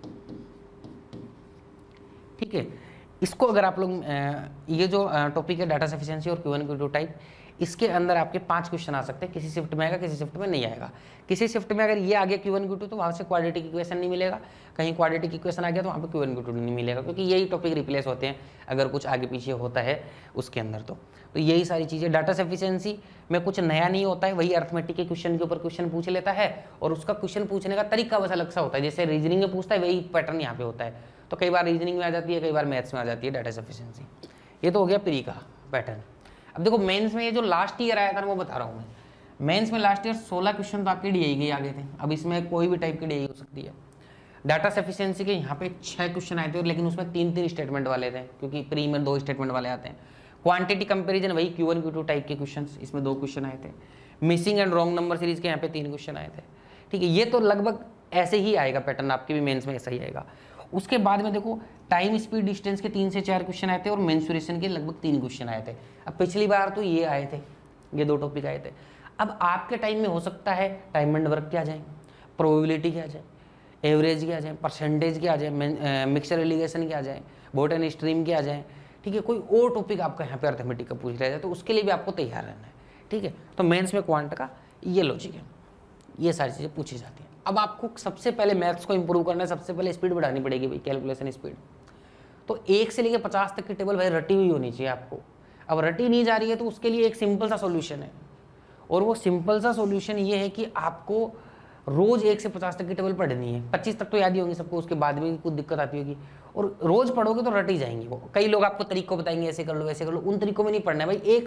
ठीक है, इसको अगर आप लोग ये जो टॉपिक है डाटा सफिशिएंसी और Q one Q two type, इसके अंदर आपके पांच क्वेश्चन आ सकते हैं। किसी शिफ्ट में आएगा, किसी शिफ्ट में नहीं आएगा। किसी शिफ्ट में अगर ये आ गया क्यू वन क्यू टू तो वहाँ से क्वाड्रेटिक इक्वेशन नहीं मिलेगा, कहीं क्वाड्रेटिक इक्वेशन आ गया तो वहाँ पे क्यू वन क्यू टू नहीं मिलेगा, क्योंकि यही टॉपिक रिप्लेस होते हैं अगर कुछ आगे पीछे होता है उसके अंदर। तो तो यही सारी चीज़ें, डाटा सफिशिएंसी में कुछ नया नहीं होता है, वही अर्थमेटिक के क्वेश्चन के ऊपर क्वेश्चन पूछ लेता है और उसका क्वेश्चन पूछने का तरीका बस अलग सा होता है। जैसे रीजनिंग में पूछता है वही पैटर्न यहाँ पे होता है, तो कई बार रीजनिंग में आ जाती है, कई बार मैथ्स में आ जाती है डाटा सफिशिएंसी। ये तो हो गया प्री का पैटर्न। अब देखो मेंस में ये जो लास्ट ईयर आया था ना वो बता रहा हूँ मैं। मेंस में लास्ट ईयर सोलह क्वेश्चन तो आपके डीआई के आ गए थे। अब इसमें कोई भी टाइप की डीआई हो सकती है। डाटा सफिशिएंसी के यहाँ पे छह क्वेश्चन आए थे, लेकिन उसमें तीन तीन स्टेटमेंट वाले थे, क्योंकि प्री में दो स्टेटमेंट वाले आते हैं। क्वांटिटी कंपैरिजन वही Q one Q two type के क्वेश्चन, इसमें दो क्वेश्चन आए थे। Missing and wrong number series के यहाँ पे तीन क्वेश्चन आए थे। ठीक है, ये तो लगभग ऐसे ही आएगा पैटर्न, आपके भी मेंस में ऐसा ही आएगा। उसके बाद में देखो टाइम स्पीड डिस्टेंस के तीन से चार क्वेश्चन आए थे और मेंसुरेशन के लगभग तीन क्वेश्चन आए थे। अब पिछली बार तो ये आए थे, ये दो टॉपिक आए थे। अब आपके टाइम में हो सकता है टाइम एंड वर्क क्या आ जाए, प्रोबेबिलिटी क्या आ जाए, एवरेज क्या आ जाए, परसेंटेज क्या आ जाए, मिक्सचर एलिगेशन क्या आ जाए, बोट एंड स्ट्रीम क्या आ जाए। ठीक है, कोई और टॉपिक आपका यहाँ पे अर्थमेटिक का पूछ लिया जाए तो उसके लिए भी आपको तैयार रहना है। ठीक है, तो मेंस में क्वांट का ये लॉजिक है, ये सारी चीज़ें पूछी जाती हैं। अब आपको सबसे पहले मैथ्स को इंप्रूव करना है, सबसे पहले स्पीड बढ़ानी पड़ेगी भाई, कैलकुलेशन स्पीड। तो एक से लेकर पचास तक की टेबल भाई रटी हुई होनी चाहिए आपको। अब रटी नहीं जा रही है तो उसके लिए एक सिंपल सा सॉल्यूशन है, और वो सिंपल सा सॉल्यूशन ये है कि आपको रोज एक से पचास तक की टेबल पढ़नी है। पच्चीस तक तो याद ही होंगी सबको, उसके बाद में कुछ दिक्कत आती होगी, और रोज पढ़ोगे तो रटी जाएंगी वो। कई लोग आपको तरीकों बताएंगे, ऐसे कर लो वैसे कर लो, उन तरीकों में नहीं पढ़ना है भाई। एक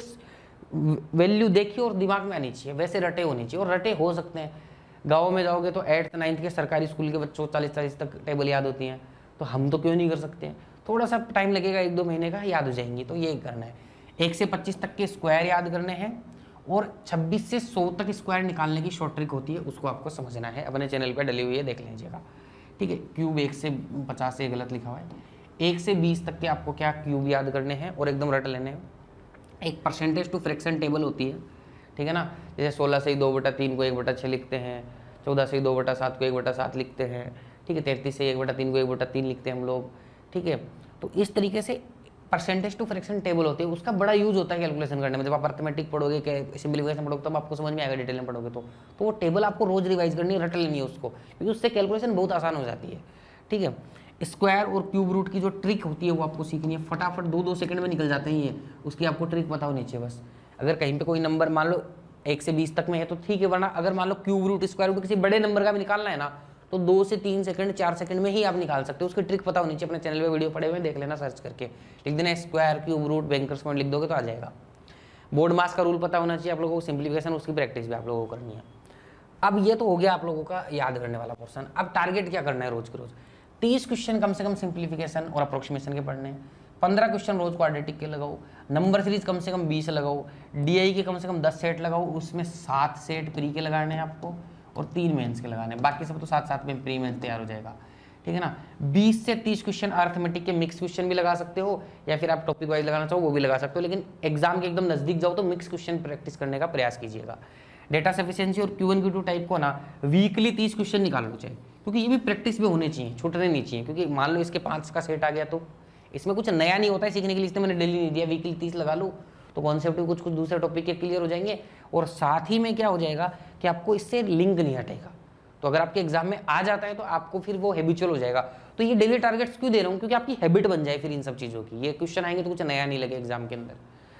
वैल्यू देखिए और दिमाग में आनी चाहिए, वैसे रटे होनी चाहिए। और रटे हो सकते हैं, गाँव में जाओगे तो एट्थ नाइन्थ के सरकारी स्कूल के बच्चों को चालीस चालीस तक टेबल याद होती हैं, तो हम तो क्यों नहीं कर सकते हैं। थोड़ा सा टाइम लगेगा, एक दो महीने का, याद हो जाएंगी। तो ये करना है, एक से पच्चीस तक के स्क्वायर याद करने हैं, और छब्बीस से सौ तक स्क्वायर निकालने की शॉर्ट ट्रिक होती है, उसको आपको समझना है। अपने चैनल पर डली हुई है, देख लीजिएगा। ठीक है, क्यूब एक से पचास से गलत लिखा हुआ है। एक से बीस तक के आपको क्या क्यूब याद करने हैं और एकदम रट लेने हैं। एक परसेंटेज टू फ्रैक्शन टेबल होती है, ठीक है ना। जैसे सोलह से दो बटा तीन को एक बटा छः लिखते हैं, चौदह से दो बटा सात को एक बटा सात लिखते हैं, ठीक है। तैंतीस से एक बटा तीन को एक बटा तीन लिखते हैं हम लोग, ठीक है। तो इस तरीके से परसेंटेज टू फ्रैक्शन टेबल होती है, उसका बड़ा यूज होता है कैलकुलेशन करने में। जब आप अर्थमेटिक पढ़ोगे, सिंप्लीफिकेशन पढ़ोगे, तब आपको समझ में आएगा, डिटेल में पढ़ोगे तो तो वो टेबल आपको रोज रिवाइज करनी है, रट लेनी है उसको, क्योंकि उससे कैलकुलेशन बहुत आसान हो जाती है, ठीक है। स्क्वायर और क्यूब रूट की जो ट्रिक होती है वो आपको सीखनी है। फटाफट दो दो सेकंड में निकल जाते हैं ये, उसकी आपको ट्रिक पता होनी चाहिए बस। अगर कहीं पे कोई नंबर मान लो एक से बीस तक में है तो ठीक है, वरना अगर मान लो क्यूब रूट स्क्वायर रूट किसी बड़े नंबर का भी निकालना है ना, तो दो से तीन सेकंड चार सेकंड में ही आप निकाल सकते हो। उसकी ट्रिक पता होनी चाहिए। अपने चैनल पे वीडियो पड़े हुए देख लेना, सर्च करके लिख देना square cube root bankers point लिख दोगे तो आ जाएगा। बोर्ड मास का रूल पता होना चाहिए आप लोगों को, सिंप्लीफिकेशन उसकी प्रैक्टिस भी आप लोगों को करनी है। अब ये तो हो गया आप लोगों का याद करने वाला पोर्सन। अब टारगेट क्या करना है रोज के रोज, तीस क्वेश्चन कम से कम सिंप्लीफिकेशन और अप्रोक्सीमेशन के पढ़ने हैं, पंद्रह क्वेश्चन रोज क्वाड्रेटिक के लगाओ, नंबर सीरीज कम से कम बीस लगाओ, डीआई के कम से कम दस सेट लगाओ, उसमें सात सेट प्री के लगाने हैं आपको और तीन मेंस के लगाने हैं। बाकी सब तो साथ साथ में प्री मेंस तैयार हो जाएगा, ठीक है ना। बीस से तीस क्वेश्चन अर्थमेटिक के मिक्स क्वेश्चन भी लगा सकते हो, या फिर आप टॉपिक वाइज लगाना चाहो वो भी लगा सकते हो, लेकिन एग्जाम के एकदम नजदीक जाओ तो मिक्स क्वेश्चन प्रैक्टिस करने का प्रयास कीजिएगा। डेटा सफिशिएंसी और Q one Q two type को ना वीकली तीस क्वेश्चन निकाल लो चाहिए, क्योंकि ये भी प्रैक्टिस भी होनी चाहिए, छूटने नहीं चाहिए। क्योंकि मान लो इसके पाँच का सेट आ गया तो इसमें कुछ नया नहीं होता है सीखने के लिए, इसलिए मैंने डेली नहीं दिया। वीकली तीस लगा लो तो कॉन्सेप्ट कुछ कुछ दूसरे टॉपिक के क्लियर हो जाएंगे, और साथ ही में क्या हो जाएगा कि आपको इससे लिंक नहीं हटेगा। तो अगर आपके एग्जाम में आ जाता है तो आपको फिर वो हैबिचुअल हो जाएगा। तो ये डेली टारगेट्स क्यों दे रहा हूँ, क्योंकि आपकी हैबिट बन जाए फिर इन सब चीज़ों की। ये क्वेश्चन आएंगे तो कुछ नया नहीं लगे एग्जाम के अंदर।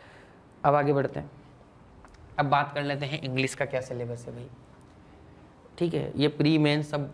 अब आगे बढ़ते हैं, अब बात कर लेते हैं इंग्लिश का क्या सिलेबस है भाई, ठीक है। ये प्री मेंस, सब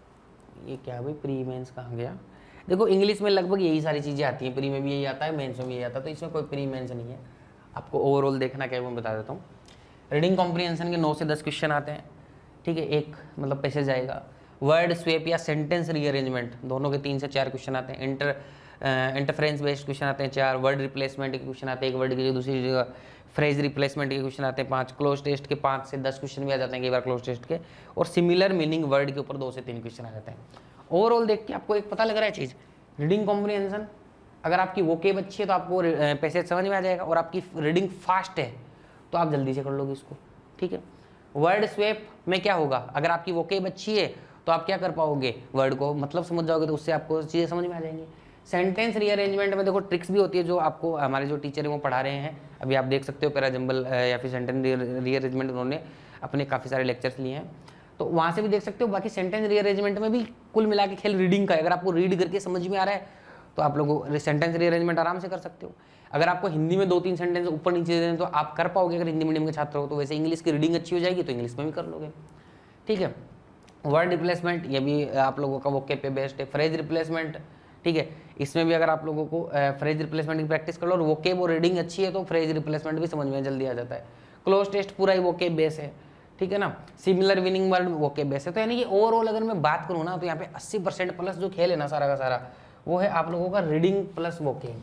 ये क्या है भाई, प्री मेंस कहाँ गया। देखो इंग्लिश में लगभग यही सारी चीज़ें आती हैं, प्री में भी यही आता है, मेंस में भी यही आता है, तो इसमें कोई प्री मेंस नहीं है। आपको ओवरऑल देखना क्या है वो मैं बता देता हूँ। रीडिंग कॉम्प्रिहेंशन के नौ से दस क्वेश्चन आते हैं, ठीक है। एक मतलब पैसेज आएगा। वर्ड स्वेप या सेंटेंस रीअरेंजमेंट दोनों के तीन से चार क्वेश्चन आते हैं। इंटर इंटरफ्रेंस बेस्ड क्वेश्चन आते हैं चार। वर्ड रिप्लेसमेंट के क्वेश्चन आते हैं, एक वर्ड की दूसरी जगह फ्रेज रिप्लेसमेंट के क्वेश्चन आते हैं पाँच। क्लोज टेस्ट के पाँच से दस क्वेश्चन भी आ जाते हैं कई बार क्लोज टेस्ट के, और सिमिलर मीनिंग वर्ड के ऊपर दो से तीन क्वेश्चन आ जाते हैं। ओवरऑल देख के आपको एक पता लग रहा है चीज़, रीडिंग कॉम्प्रिहेंशन अगर आपकी वोकेब अच्छी है तो आपको पैसेज समझ में आ जाएगा, और आपकी रीडिंग फास्ट है तो आप जल्दी से कर लोगे इसको, ठीक है। वर्ड स्वेप में क्या होगा, अगर आपकी वोकेब अच्छी है तो आप क्या कर पाओगे, वर्ड को मतलब समझ जाओगे, तो उससे आपको चीज़ें समझ में आ जाएंगी। सेंटेंस रीअरेंजमेंट में देखो ट्रिक्स भी होती है जो आपको हमारे जो टीचर है वो पढ़ा रहे हैं, अभी आप देख सकते हो पैराजंबल या फिर सेंटेंस रीअरेंजमेंट उन्होंने अपने काफ़ी सारे लेक्चर्स लिए हैं, तो वहाँ से भी देख सकते हो। बाकी सेंटेंस रीअरेंजमेंट में भी कुल मिला के खेल रीडिंग का है, अगर आपको रीड करके समझ में आ रहा है तो आप लोगों सेंटेंस रीअरेंजमेंट आराम से कर सकते हो। अगर आपको हिंदी में दो तीन सेंटेंस ऊपर नीचे दें तो आप कर पाओगे अगर हिंदी मीडियम के छात्र हो, तो वैसे इंग्लिश की रीडिंग अच्छी हो जाएगी तो इंग्लिश में भी कर लोगे। ठीक है, वर्ड रिप्लेसमेंट ये भी आप लोगों का वोकेब पे बेस्ड है। फ्रेज रिप्लेसमेंट, ठीक है, इसमें भी अगर आप लोगों को फ्रेज रिप्लेसमेंट की प्रैक्टिस कर लो और वोकेब और रीडिंग अच्छी है तो फ्रेज रिप्लेसमेंट भी समझ में जल्दी आ जाता है। क्लोज टेस्ट पूरा ही वोकेब बेस है, ठीक है ना। Similar meaning word vocab base है। तो यानी कि ओवरऑल अगर मैं बात करूँ ना तो यहाँ पे अस्सी परसेंट प्लस जो खेल है ना सारा का सारा वो है आप लोगों का रीडिंग प्लस वोकेब।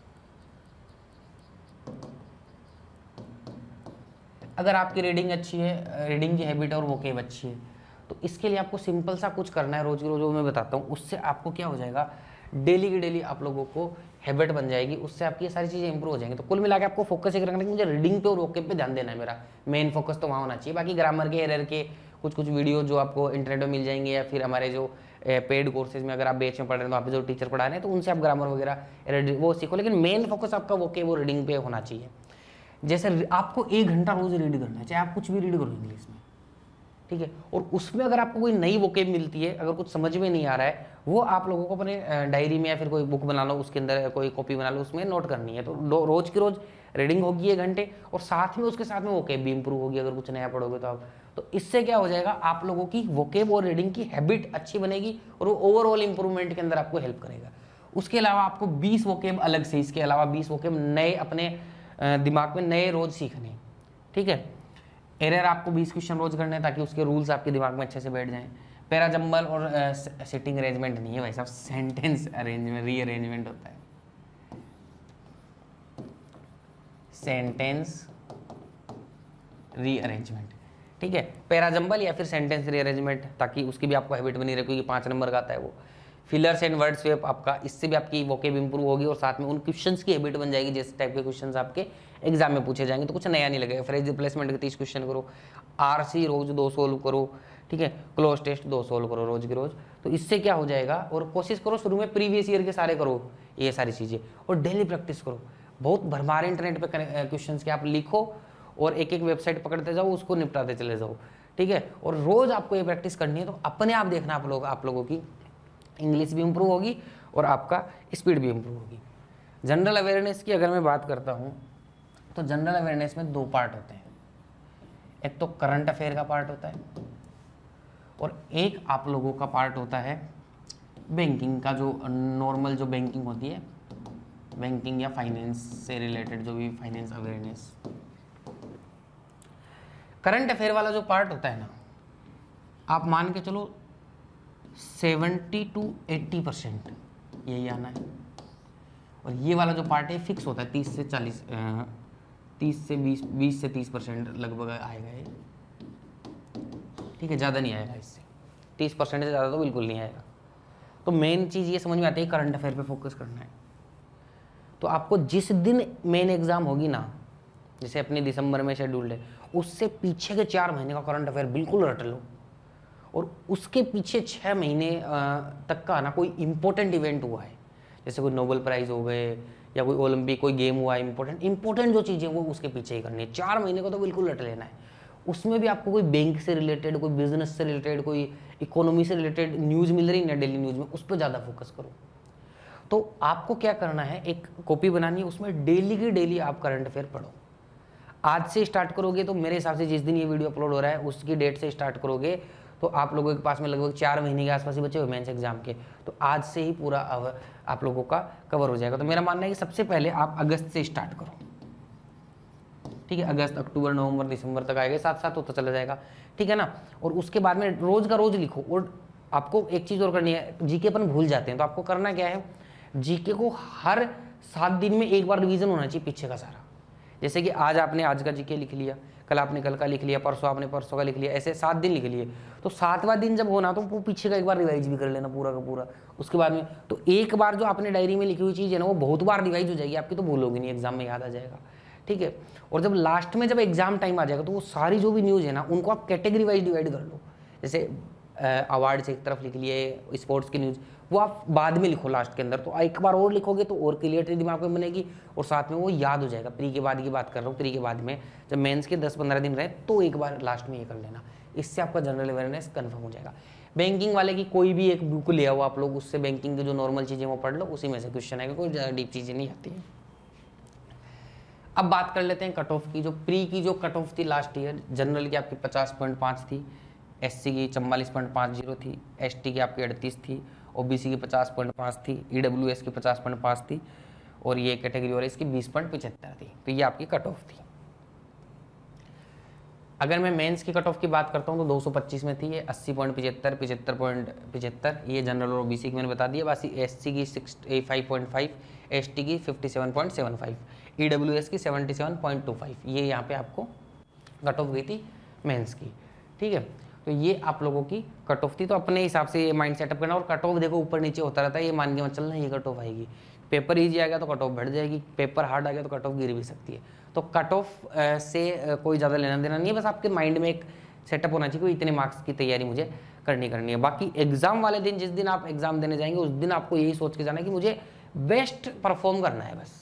अगर आपकी रीडिंग अच्छी है, रीडिंग की हैबिट और वोकेब अच्छी है, तो इसके लिए आपको सिंपल सा कुछ करना है, रोज की रोज जो मैं बताता हूँ उससे आपको क्या हो जाएगा, डेली की डेली आप लोगों को हैबिट बन जाएगी, उससे आपकी ये सारी चीज़ें इंप्रूव हो जाएंगी। तो कुल मिला के आपको फोकस एक रखना है कि मुझे रीडिंग पे और वोकेब पे ध्यान देना है, मेरा मेन फोकस तो वहाँ होना चाहिए। बाकी ग्रामर के एरर के कुछ कुछ वीडियो जो आपको इंटरनेट में मिल जाएंगे या फिर हमारे जो पेड कोर्सेज में अगर आप बैच में पढ़ रहे हैं तो आप जो टीचर पढ़ा रहे हैं तो उनसे आप ग्रामर वगैरह वो सीखो, लेकिन मेन फोकस आपका वोकेब और रीडिंग पे होना चाहिए। जैसे आपको एक घंटा रोज रीड करना है, चाहे आप कुछ भी रीड करो इंग्लिश में, ठीक है, और उसमें अगर आपको कोई नई वोकेब मिलती है, अगर कुछ समझ में नहीं आ रहा है, वो आप लोगों को अपने डायरी में या फिर कोई बुक बना लो, उसके अंदर कोई कॉपी बना लो, उसमें नोट करनी है। तो रोज की रोज रीडिंग होगी एक घंटे और साथ में उसके साथ में वोकेब भी इंप्रूव होगी अगर कुछ नया पढ़ोगे तो आप। तो इससे क्या हो जाएगा, आप लोगों की वोकेब और रीडिंग की हैबिट अच्छी बनेगी और वो ओवरऑल इंप्रूवमेंट के अंदर आपको हेल्प करेगा। उसके अलावा आपको बीस वोकेब अलग से, इसके अलावा बीस वोकेब नए अपने दिमाग में नए रोज सीखने, ठीक है। एरर आपको बीस क्वेश्चन रोज करने हैं ताकि उसके रूल्स आपके दिमाग में अच्छे से बैठ जाएं। पैराजंबल और सिटिंग अरेंजमेंट नहीं है भाई साहब, सेंटेंस अरेंजमेंट रीअरेंजमेंट होता है, सेंटेंस रीअरेंजमेंट, ठीक है। पैराजंबल या फिर सेंटेंस रीअरेंजमेंट, ताकि उसकी भी आपको हैबिट बनी रहे, क्योंकि पांच नंबर का आता है वो। फिलर्स एंड वर्ड स्वेप आपका, इससे भी आपकी वोकेब इंप्रूव होगी और साथ में उन क्वेश्चंस की हैबिट बन जाएगी जिस टाइप के क्वेश्चंस आपके एग्जाम में पूछे जाएंगे, तो कुछ नया नहीं लगेगा। फ्रेज रिप्लेसमेंट के तीस क्वेश्चन करो, आरसी रोज दो सोल्व करो, ठीक है, क्लोज टेस्ट दो सोल्व करो रोज की रोज। तो इससे क्या हो जाएगा, और कोशिश करो शुरू में प्रीवियस ईयर के सारे करो ये सारी चीजें, और डेली प्रैक्टिस करो। बहुत भरमार इंटरनेट पे क्वेश्चंस के आप लिखो और एक एक वेबसाइट पकड़ते जाओ, उसको निपटाते चले जाओ, ठीक है। और रोज आपको ये प्रैक्टिस करनी है, तो अपने आप देखना आप लोग आप लोगों की इंग्लिश भी इंप्रूव होगी और आपका स्पीड भी इंप्रूव होगी। जनरल अवेयरनेस की अगर मैं बात करता हूँ तो जनरल अवेयरनेस में दो पार्ट होते हैं, एक तो करंट अफेयर का पार्ट होता है और एक आप लोगों का पार्ट होता है बैंकिंग का, जो नॉर्मल जो बैंकिंग होती है, बैंकिंग या फाइनेंस से रिलेटेड जो भी फाइनेंस अवेयरनेस। करंट अफेयर वाला जो पार्ट होता है ना, आप मान के चलो सेवेंटी टू एट्टी परसेंट यही आना है, और ये वाला जो पार्ट है फिक्स होता है तीस से चालीस तीस से बीस बीस से तीस परसेंट लगभग आएगा ये, ठीक है, ज़्यादा नहीं आएगा इससे, तीस परसेंट से ज़्यादा तो बिल्कुल नहीं आएगा। तो मेन चीज़ ये समझ में आती है करंट अफेयर पे फोकस करना है। तो आपको जिस दिन मेन एग्जाम होगी ना, जैसे अपने दिसंबर में शेड्यूल्ड है, उससे पीछे के चार महीने का करंट अफेयर बिल्कुल रट लो, और उसके पीछे छः महीने तक का ना कोई इंपॉर्टेंट इवेंट हुआ है, जैसे कोई नोबेल प्राइज़ हो गए या कोई ओलंपिक कोई गेम हुआ है, इंपॉर्टेंट इंपॉर्टेंट जो चीज़ें वो उसके पीछे ही करनी है। चार महीने को तो बिल्कुल रट लेना है। उसमें भी आपको कोई बैंक से रिलेटेड, कोई बिजनेस से रिलेटेड, कोई इकोनॉमी से रिलेटेड न्यूज़ मिल रही है ना डेली न्यूज़ में, उस पर ज़्यादा फोकस करो। तो आपको क्या करना है, एक कॉपी बनानी है, उसमें डेली की डेली आप करंट अफेयर पढ़ो। आज से स्टार्ट करोगे तो मेरे हिसाब से जिस दिन ये वीडियो अपलोड हो रहा है उसकी डेट से स्टार्ट करोगे तो आप लोगों के पास में लगभग चार महीने के आसपास ही बचे हुए मेंस एग्जाम के, तो आज से ही पूरा आप लोगों का कवर हो जाएगा। तो मेरा मानना है कि सबसे पहले आप अगस्त से स्टार्ट करो, ठीक है, अगस्त अक्टूबर नवंबर दिसंबर तक आएगा, साथ साथ होता चला जाएगा, ठीक है ना। और उसके बाद में रोज का रोज लिखो। और आपको एक चीज़ और करनी है, जीके अपन भूल जाते हैं, तो आपको करना क्या है, जीके को हर सात दिन में एक बार रिवीजन होना चाहिए पीछे का सारा। जैसे कि आज आपने आज का जीके लिख लिया, कल आपने कल का लिख लिया, परसों आपने परसों का लिख लिया, ऐसे सात दिन लिख लिए। तो सातवां दिन जब होना तो वो पीछे का एक बार रिवाइज भी कर लेना पूरा का पूरा। उसके बाद में तो एक बार जो आपने डायरी में लिखी हुई चीज़ है ना, वो बहुत बार रिवाइज हो जाएगी आपकी, तो भूलोगे नहीं, एग्जाम में याद आ जाएगा, ठीक है। और जब लास्ट में जब एग्जाम टाइम आ जाएगा तो वो सारी जो भी न्यूज़ है ना उनको आप कैटेगरी वाइज डिवाइड कर लो। जैसे अवार्ड्स एक तरफ लिख लिए, स्पोर्ट्स की न्यूज़ वो आप बाद में लिखो लास्ट के अंदर, तो एक बार और लिखोगे तो और क्लियरिटी दिमाग में बनेगी और साथ में वो याद हो जाएगा। प्री के बाद की बात कर रहा हूँ, प्री के बाद में जब मेंस के दस पंद्रह दिन रहे तो एक बार लास्ट में ये कर लेना, इससे आपका जनरल अवेयरनेस कन्फर्म हो जाएगा। बैंकिंग वाले की कोई भी एक बुक ले आओ आप लोग, उससे बैंकिंग की जो नॉर्मल चीज़ें वो पढ़ लो, उसी में से क्वेश्चन आएगा, कोई ज़्यादा डीप चीज़ें नहीं आती हैं। अब बात कर लेते हैं कट ऑफ की। जो प्री की जो कट ऑफ थी लास्ट ईयर, जनरल की आपकी पचास पॉइंट पाँच थी, एससी की चौवालीस पॉइंट पाँच जीरो थी, एसटी की आपकी अड़तीस थी, ओबीसी की पचास पॉइंट पाँच थी, ईडब्ल्यूएस की पचास पॉइंट पाँच थी और ये कैटेगरी और इसकी बीस पॉइंट पचहत्तर थी। तो ये आपकी कट ऑफ थी। अगर मैं मेंस की कट ऑफ की बात करता हूँ तो दो सौ पच्चीस में थी, ये अस्सी पॉइंट पचहत्तर, पचहत्तर पॉइंट पचहत्तर, ये जनरल और ओबीसी की मैंने बता दिया। बाकी एससी की sixty five point five, ST की fifty seven point seven five, EWS की seventy seven point two five, ये यहाँ पे आपको कट ऑफ गई थी मेंस की। ठीक है, तो ये आप लोगों की कट ऑफ थी। तो अपने हिसाब से ये माइंड सेटअप करना। और कट ऑफ देखो ऊपर नीचे होता रहता है, ये मान के मत चलना ये कट ऑफ आएगी। पेपर ईजी आ गया तो कट ऑफ बढ़ जाएगी, पेपर हार्ड आ गया तो कट ऑफ गिर भी सकती है। तो कट ऑफ से कोई ज़्यादा लेना देना नहीं है, बस आपके माइंड में एक सेटअप होना चाहिए कि इतने मार्क्स की तैयारी मुझे करनी करनी है। बाकी एग्जाम वाले दिन, जिस दिन आप एग्जाम देने जाएंगे उस दिन आपको यही सोच के जाना है कि मुझे बेस्ट परफॉर्म करना है, बस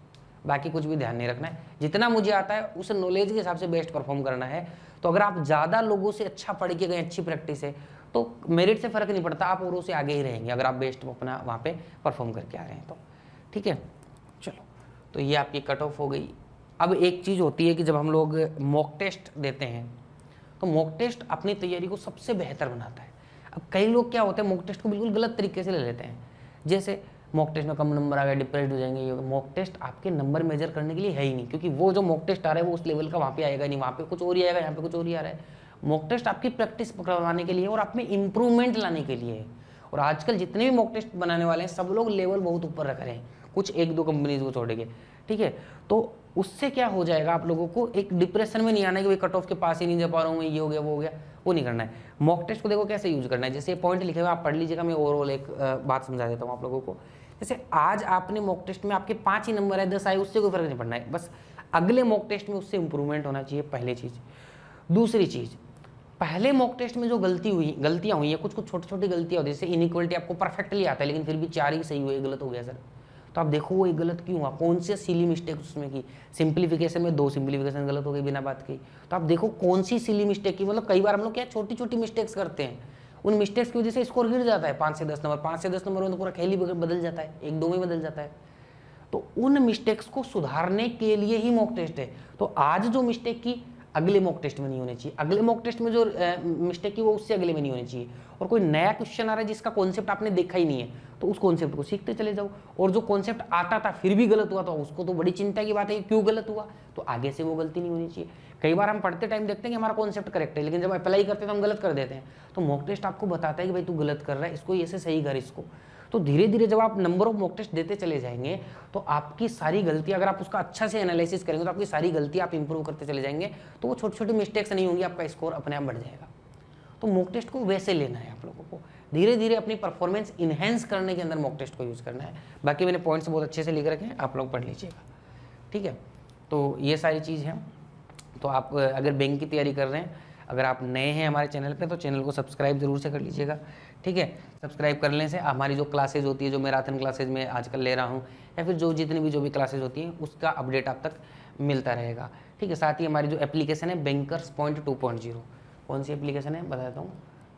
बाकी कुछ भी ध्यान नहीं रखना है। जितना मुझे आता है उस नॉलेज के हिसाब से बेस्ट परफॉर्म करना है। तो अगर आप ज़्यादा लोगों से अच्छा पढ़ के गए, अच्छी प्रैक्टिस है, तो मेरिट से फ़र्क नहीं पड़ता, आप औरों से आगे ही रहेंगे अगर आप बेस्ट अपना वहाँ पे परफॉर्म करके आ रहे हैं तो। ठीक है, चलो, तो ये आपकी कट ऑफ हो गई। अब एक चीज़ होती है कि जब हम लोग मॉक टेस्ट देते हैं तो मॉक टेस्ट अपनी तैयारी को सबसे बेहतर बनाता है। अब कई लोग क्या होते हैं, मॉक टेस्ट को बिल्कुल गलत तरीके से ले लेते हैं। जैसे मॉक टेस्ट में कम नंबर आ गए, डिप्रेस्ड हो जाएंगे। ये मॉक टेस्ट आपके नंबर मेजर करने के लिए है ही नहीं, क्योंकि वो जो मॉक टेस्ट आ रहा है वो उस लेवल का वहाँ पे आएगा नहीं, वहाँ पे कुछ और ही आएगा, यहाँ पे कुछ और ही आ रहा है। मॉक टेस्ट आपकी प्रैक्टिस पकड़वाने के लिए और आप में इंप्रूवमेंट लाने के लिए है। और आजकल जितने भी मॉक टेस्ट बनाने वाले हैं सब लोग लेवल बहुत ऊपर रख रहे हैं, कुछ एक दो कंपनीज को छोड़ के। ठीक है, तो उससे क्या हो जाएगा, आप लोगों को एक डिप्रेशन में नहीं आना है कि भाई कट ऑफ के पास ही नहीं जा पा रहा हूँ, ये हो गया वो हो गया, वो नहीं करना है। मॉक टेस्ट को देखो कैसे यूज करना है। जैसे पॉइंट लिखे हुए आप पढ़ लीजिएगा, मैं ओवरऑल एक बात समझा देता हूँ आप लोगों को। जैसे आज आपने मॉक टेस्ट में आपके पाँच ही नंबर है, दस आए, उससे कोई फर्क नहीं पड़ना है, बस अगले मॉक टेस्ट में उससे इंप्रूवमेंट होना चाहिए, पहली चीज़। दूसरी चीज़, पहले मॉक टेस्ट में जो गलती हुई गलतियाँ हुई हैं, कुछ कुछ छोटी छोटी गलतियाँ होती है। जैसे इनइक्वालिटी आपको परफेक्टली आता है लेकिन फिर भी चार ही सही हुए, गलत हो गया सर, तो आप देखो वो गलत क्यों हुआ, कौन सी सिली मिस्टेक उसमें की। सिंप्लीफिकेशन में दो सिंप्लीफिकेशन गलत हो गई बिना बात की, तो आप देखो कौन सी सिली मिस्टेक की। मतलब कई बार हम लोग क्या छोटी छोटी मिस्टेक्स करते हैं, उन मिस्टेक्स की वजह से स्कोर गिर जाता है पाँच से दस नंबर, पाँच से दस नंबर में तो पूरा खेल ही बदल जाता है, एक दो में बदल जाता है। तो उन मिस्टेक्स को सुधारने के लिए ही मॉक टेस्ट है। तो आज जो मिस्टेक की अगले मॉक टेस्ट में नहीं होनी चाहिए, अगले मॉक टेस्ट में जो मिस्टेक की वो उससे अगले में नहीं होनी चाहिए। और कोई नया क्वेश्चन आ रहा है जिसका कॉन्सेप्ट आपने देखा ही नहीं है, तो उस कॉन्सेप्ट को सीखते चले जाओ। और जो कॉन्सेप्ट आता था फिर भी गलत हुआ तो उसको तो बड़ी चिंता की बात है, क्यों गलत हुआ, तो आगे से वो गलती नहीं होनी चाहिए। कई बार हम पढ़ते टाइम देखते हैं कि हमारा कॉन्सेप्ट करेक्ट है, लेकिन जब अप्लाई करते हैं तो हम गलत कर देते हैं। तो मॉक टेस्ट आपको बताता है कि भाई तू गलत कर रहा है, इसको ऐसे सही कर इसको। तो धीरे धीरे जब आप नंबर ऑफ मॉक टेस्ट देते चले जाएंगे तो आपकी सारी गलती, अगर आप उसका अच्छा से एनालिसिस करेंगे तो आपकी सारी गलती आप इंप्रूव करते चले जाएंगे, तो वो छोटी छोटी मिस्टेक्स नहीं होंगी, आपका स्कोर अपने आप बढ़ जाएगा। तो मॉक टेस्ट को वैसे लेना है आप लोगों को, धीरे धीरे अपनी परफॉर्मेंस इन्हेंस करने के अंदर मॉक टेस्ट को यूज़ करना है। बाकी मैंने पॉइंट्स बहुत अच्छे से लिख रखे हैं, आप लोग पढ़ लीजिएगा। ठीक है, तो ये सारी चीज़ है। तो आप अगर बैंक की तैयारी कर रहे हैं, अगर आप नए हैं हमारे चैनल पे, तो चैनल को सब्सक्राइब जरूर से कर लीजिएगा। ठीक है, सब्सक्राइब करने से हमारी जो क्लासेज होती है, जो मैराथन क्लासेज में आजकल ले रहा हूँ, या फिर जो जितनी भी जो भी क्लासेज होती हैं उसका अपडेट आप तक मिलता रहेगा। ठीक है, साथ ही हमारी जो एप्लीकेशन है bankers point two point zero, कौन सी एप्लीकेशन है बता देता हूँ,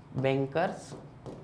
bankers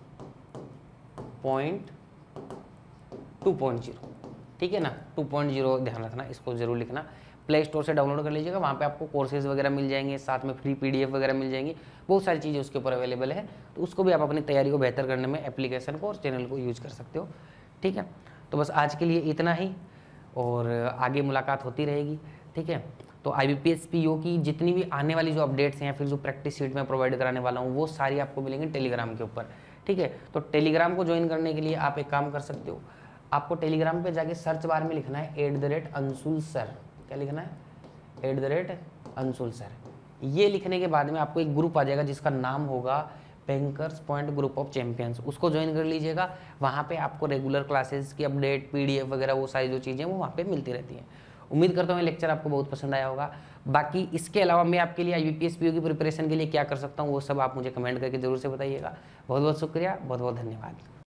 point two point zero. ठीक है ना, टू पॉइंट जीरो ध्यान रखना, इसको जरूर लिखना। प्ले स्टोर से डाउनलोड कर लीजिएगा, वहाँ पे आपको कोर्सेज वगैरह मिल जाएंगे, साथ में फ्री पीडीएफ वगैरह मिल जाएंगी, बहुत सारी चीज़ें उसके ऊपर अवेलेबल है। तो उसको भी आप अपनी तैयारी को बेहतर करने में एप्लीकेशन को और चैनल को यूज़ कर सकते हो। ठीक है, तो बस आज के लिए इतना ही, और आगे मुलाकात होती रहेगी। ठीक है, तो I B P S P O की जितनी भी आने वाली जो अपडेट्स हैं या फिर जो प्रैक्टिस शीट में प्रोवाइड कराने वाला हूँ, वो सारी आपको मिलेंगी टेलीग्राम के ऊपर। ठीक है, तो टेलीग्राम को ज्वाइन करने के लिए आप एक काम कर सकते हो, आपको टेलीग्राम पे जाके सर्च बार में लिखना है at the rate Anshul sir. क्या लिखना है? At the rate Anshul sir. ये लिखने के बाद में आपको एक ग्रुप आ जाएगा जिसका नाम होगा bankers point group of champions, उसको ज्वाइन कर लीजिएगा। वहाँ पे आपको रेगुलर क्लासेस की अपडेट, पीडीएफ वगैरह वो सारी जो चीज़ें वो वहाँ पे मिलती रहती हैं। उम्मीद करता हूँ ये लेक्चर आपको बहुत पसंद आया होगा। बाकी इसके अलावा मैं आपके लिए आईबीपीएस पीओ की प्रिपरेशन के लिए क्या कर सकता हूँ वो सब आप मुझे कमेंट करके जरूर से बताइएगा। बहुत बहुत शुक्रिया, बहुत बहुत धन्यवाद।